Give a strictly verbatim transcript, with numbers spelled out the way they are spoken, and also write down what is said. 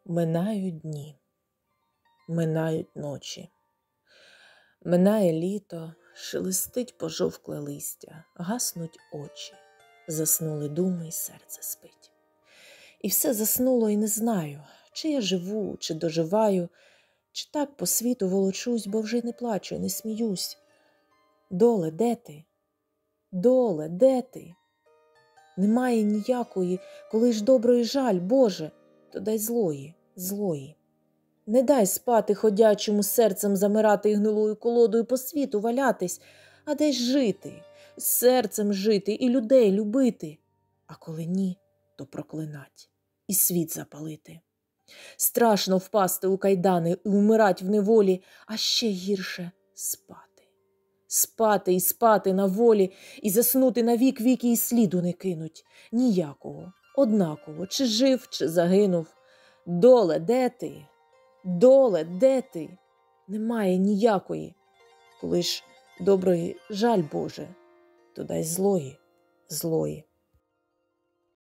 Минають дні, минають ночі. Минає літо, шелестить пожовкле листя, гаснуть очі, заснули думи й серце спить. І все заснуло, і не знаю, чи я живу, чи доживаю, чи так по світу волочусь, бо вже й не плачу, й не сміюсь. Доле, де ти? Доле, де ти? Немає ніякої, коли ж доброї жаль, Боже, то дай злої, злої. Не дай спати ходячому серцем замирати і гнилою колодою по світу валятись, а дай жити, серцем жити і людей любити. А коли ні, то проклинать і світ запалити. Страшно впасти у кайдани і умирать в неволі, а ще гірше спати. Спати і спати на волі, і заснути на вік віки і сліду не кинуть. Ніякого, однаково, чи жив, чи загинув. Доле, де ти? Доле, де ти? Немає ніякої. Коли ж доброї жаль, Боже, то дай злої, злої.